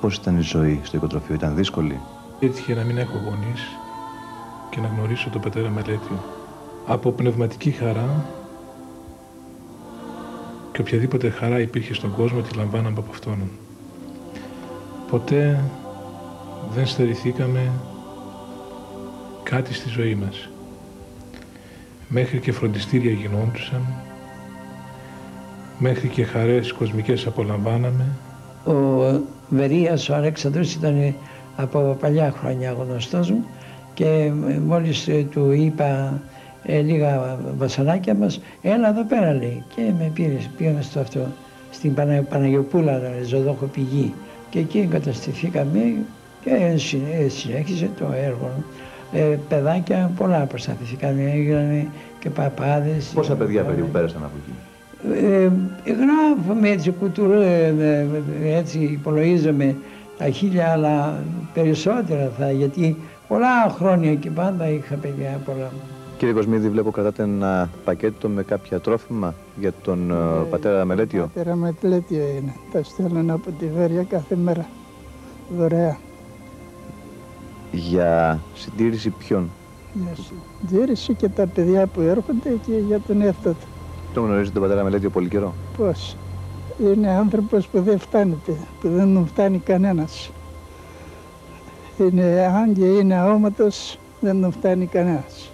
Πώς ήταν η ζωή στο οικοτροφείο, ήταν δύσκολη? Έτυχε να μην έχω γονείς και να γνωρίσω τον πατέρα Μελέτιο. Από πνευματική χαρά και οποιαδήποτε χαρά υπήρχε στον κόσμο τη λαμβάναμε από αυτόν. Ποτέ δεν στερηθήκαμε κάτι στη ζωή μας. Μέχρι και φροντιστήρια γινόντουσαν, μέχρι και χαρές κοσμικές απολαμβάναμε. Ο Βερίας, ο Αλέξανδρος, ήταν από παλιά χρόνια γνωστός μου και μόλις του είπα λίγα βασανάκια μας, έλα εδώ πέρα, λέει, και με πήγαμε στο αυτό, στην Παναγιοπούλα, ζωδόχο πηγή, και εκεί εγκαταστηθήκαμε και συνέχισε το έργο. Παιδάκια πολλά προστατηθήκαμε, έγιναν και παπάδες. Πόσα παιδιά περίπου πέρασαν από εκεί? Γράφουμε έτσι κουτουρού, έτσι υπολογίζαμε τα 1000, αλλά περισσότερα θα, γιατί πολλά χρόνια και πάντα είχα παιδιά πολλά. Κύριε Κοσμίδη, βλέπω κρατάτε ένα πακέτο με κάποια τρόφιμα για τον πατέρα Μελέτιο. Πατέρα Μελέτιο είναι. Τα στέλνουν από τη Βέρεια κάθε μέρα. Δωρεά. Για συντήρηση ποιον? Για συντήρηση και τα παιδιά που έρχονται και για τον εαυτό του. Τον γνωρίζετε τον πατέρα Μελέτιο πολύ καιρό? Πώς? Είναι άνθρωπος που δεν φτάνεται, που δεν τον φτάνει κανένας. Είναι, αν και είναι αόματος, δεν τον φτάνει κανένας.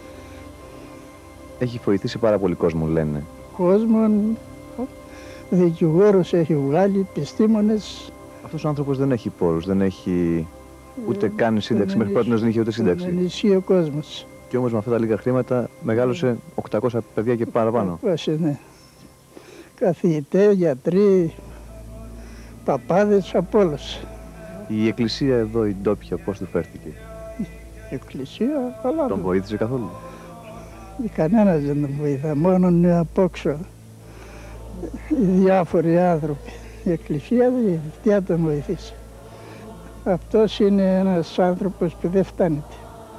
Έχει βοηθήσει πάρα πολύ κόσμο, λένε. Κόσμον, δικηγόρους έχει βγάλει, επιστήμονες. Αυτός ο άνθρωπος δεν έχει πόρους, δεν έχει ούτε καν σύνταξη. Μέχρι πρώτη δεν είχε ούτε σύνταξη. Δεν ισχύει ο κόσμος. Και όμως με αυτά τα λίγα χρήματα μεγάλωσε 800 παιδιά και παραπάνω. Πώς είναι. Καθηγητές, γιατροί, παπάδες, από όλους. Η εκκλησία εδώ, η ντόπια, πώς του φέρθηκε? Η εκκλησία, καλά. Τον βοήθησε καθόλου? Κανένας δεν τον βοήθα, μόνο από έξω. Οι διάφοροι άνθρωποι. Η εκκλησία δεν τον βοηθήσει. Αυτός είναι ένας άνθρωπος που δεν φτάνεται.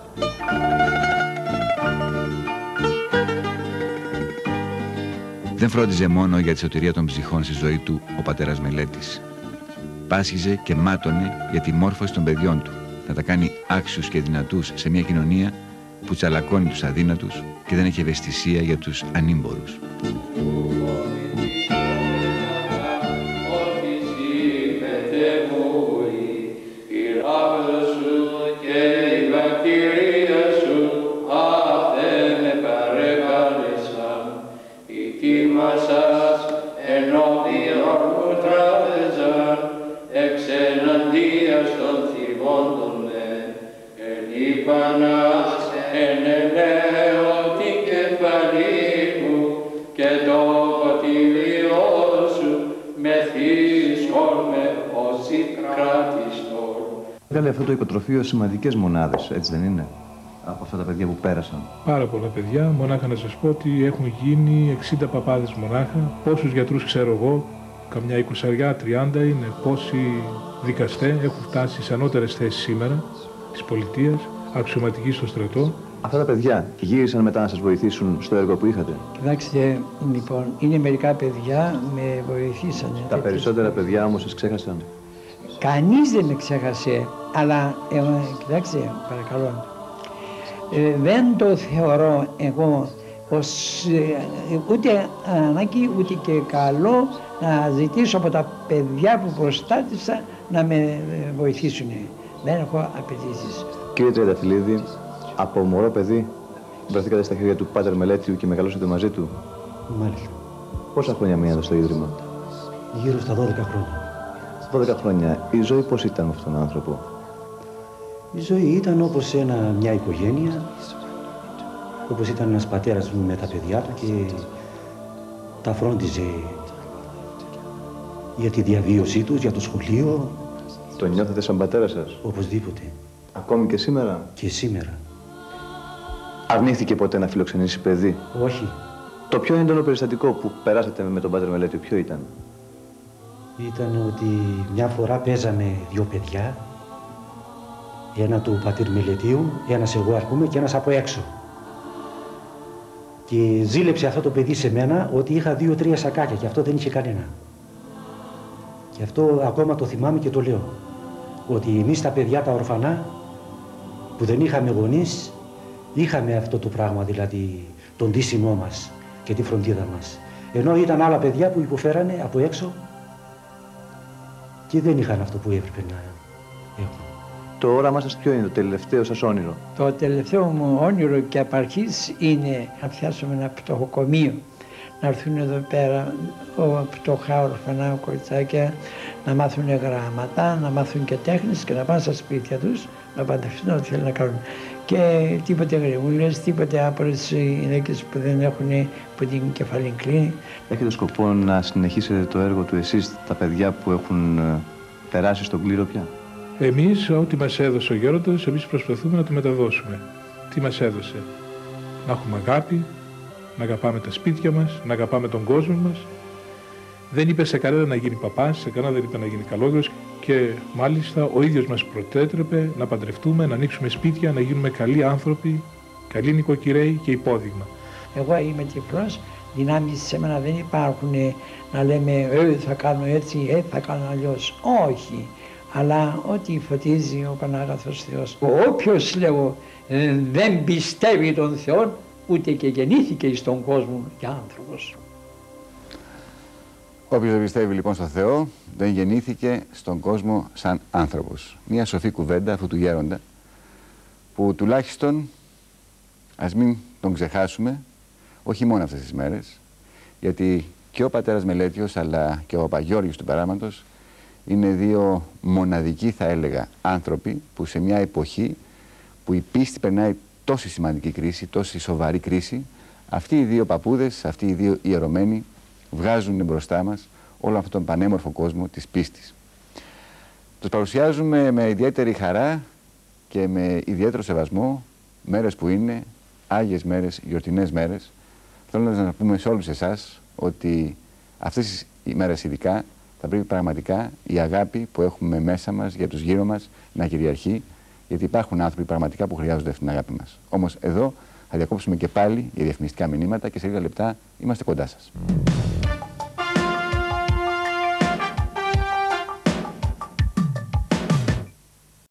Δεν φρόντιζε μόνο για τη σωτηρία των ψυχών στη ζωή του ο πατέρας Μελέτης. Πάσχιζε και μάτωνε για τη μόρφωση των παιδιών του, να τα κάνει άξιους και δυνατούς σε μια κοινωνία που τσαλακώνει τους αδύνατους και δεν έχει ευαισθησία για τους ανήμπορους. Βγάλε αυτό το οικοτροφείο σημαντικές μονάδες, έτσι δεν είναι, από αυτά τα παιδιά που πέρασαν? Πάρα πολλά παιδιά, μονάχα να σας πω ότι έχουν γίνει 60 παπάδες μονάχα. Πόσους γιατρούς ξέρω εγώ, καμιά 20, 30 είναι, πόσοι δικαστές έχουν φτάσει σε ανώτερες θέσεις σήμερα της πολιτείας, αξιωματικοί στο στρατό. Αυτά τα παιδιά γύρισαν μετά να σας βοηθήσουν στο έργο που είχατε? Κοιτάξτε, λοιπόν, είναι μερικά παιδιά με βοηθήσανε. Τα περισσότερα παιδιά όμως σας ξέχασαν? Κανείς δεν με ξέχασε, αλλά κοιτάξτε, παρακαλώ, δεν το θεωρώ εγώ ως ούτε ανάγκη ούτε και καλό να ζητήσω από τα παιδιά που προστάτησα να με βοηθήσουν. Δεν έχω απαιτήσεις. Κύριε Τριανταφυλλίδη, από μωρό παιδί βρεθήκατε στα χέρια του Πάτερ Μελέτιου και μεγαλώσατε μαζί του. Μάλιστα. Πόσα χρόνια μείνατε στο Ίδρυμα? Γύρω στα 12 χρόνια. 12 χρόνια. Η ζωή πώς ήταν με αυτόν τον άνθρωπο? Η ζωή ήταν όπως μια οικογένεια, όπως ήταν ένας πατέρας μου με τα παιδιά του και τα φρόντιζε για τη διαβίωσή τους, για το σχολείο. Το νιώθετε σαν πατέρα σας? Οπωσδήποτε. Ακόμη και σήμερα? Και σήμερα. Αρνήθηκε ποτέ να φιλοξενήσει παιδί? Όχι. Το πιο έντονο περιστατικό που περάσατε με τον Πάτερ Μελέτιο ποιο ήταν? Ήταν ότι μια φορά παίζαμε 2 παιδιά, ένα του πατήρ Μελετίου, ένας εγώ ας πούμε και ένας από έξω. Και ζήλεψε αυτό το παιδί σε μένα ότι είχα 2-3 σακάκια και αυτό δεν είχε κανένα. Και αυτό ακόμα το θυμάμαι και το λέω. Ότι εμείς τα παιδιά τα ορφανά που δεν είχαμε γονείς, είχαμε αυτό το πράγμα, δηλαδή τον ντύσιμό μας και τη φροντίδα μας. Ενώ ήταν άλλα παιδιά που υποφέρανε από έξω και δεν είχαν αυτό που έπρεπε να έχουν. Το όραμά σας ποιο είναι, το τελευταίο σας όνειρο? Το τελευταίο μου όνειρο και απ' αρχής είναι να φτιάσουμε ένα πτωχοκομείο. Να έρθουν εδώ πέρα πτωχά ορφανά κοριτσάκια, να μάθουν γράμματα, να μάθουν και τέχνες και να πάνε στα σπίτια τους, να παντρευτούν ό,τι θέλουν να κάνουν. Και τίποτε γρηγούλες, τίποτε άπορες γυναίκες που δεν έχουν, που την κεφαλή κλείνει. Έχετε σκοπό να συνεχίσετε το έργο του εσείς, τα παιδιά που έχουν περάσει στον κλήρο πια? Εμείς, ό,τι μας έδωσε ο Γέροντας, εμείς προσπαθούμε να το μεταδώσουμε. Τι μας έδωσε? Να έχουμε αγάπη, να αγαπάμε τα σπίτια μας, να αγαπάμε τον κόσμο μας. Δεν είπε σε κανένα να γίνει παπάς, σε κανένα δεν είπε να γίνει καλόγερος και μάλιστα ο ίδιος μας προτέτρεπε να παντρευτούμε, να ανοίξουμε σπίτια, να γίνουμε καλοί άνθρωποι, καλοί νοικοκυρέοι και υπόδειγμα. Εγώ είμαι τυφλός, δυνάμεις σε μένα δεν υπάρχουν να λέμε θα κάνω έτσι, θα κάνω αλλιώς. Όχι, αλλά ό,τι φωτίζει ο Πανάγαθος Θεός. Όποιος, λέω, δεν πιστεύει τον Θεό, ούτε και γεννήθηκε στον κόσμο για άνθρωπος. Όποιος δεν πιστεύει λοιπόν στον Θεό, δεν γεννήθηκε στον κόσμο σαν άνθρωπος. Μια σοφή κουβέντα αυτού του γέροντα, που τουλάχιστον ας μην τον ξεχάσουμε, όχι μόνο αυτές τις μέρες, γιατί και ο πατέρας Μελέτιος αλλά και ο Παπαγιώργης του Περάματος είναι δύο μοναδικοί, θα έλεγα, άνθρωποι που σε μια εποχή που η πίστη περνάει τόση σημαντική κρίση, τόση σοβαρή κρίση, αυτοί οι δύο παππούδες, αυτοί οι δύο ιερωμένοι βγάζουν μπροστά μας όλο αυτόν τον πανέμορφο κόσμο της πίστης. Τους παρουσιάζουμε με ιδιαίτερη χαρά και με ιδιαίτερο σεβασμό, μέρες που είναι άγιες μέρες, γιορτινές μέρες. Θέλω να πούμε σε όλους εσάς ότι αυτές τις ημέρες ειδικά θα πρέπει πραγματικά η αγάπη που έχουμε μέσα μας για τους γύρω μας να κυριαρχεί, γιατί υπάρχουν άνθρωποι πραγματικά που χρειάζονται αυτή την αγάπη μας. Όμως εδώ θα διακόψουμε και πάλι για διαφημιστικά μηνύματα και σε λίγα λεπτά είμαστε κοντά σας.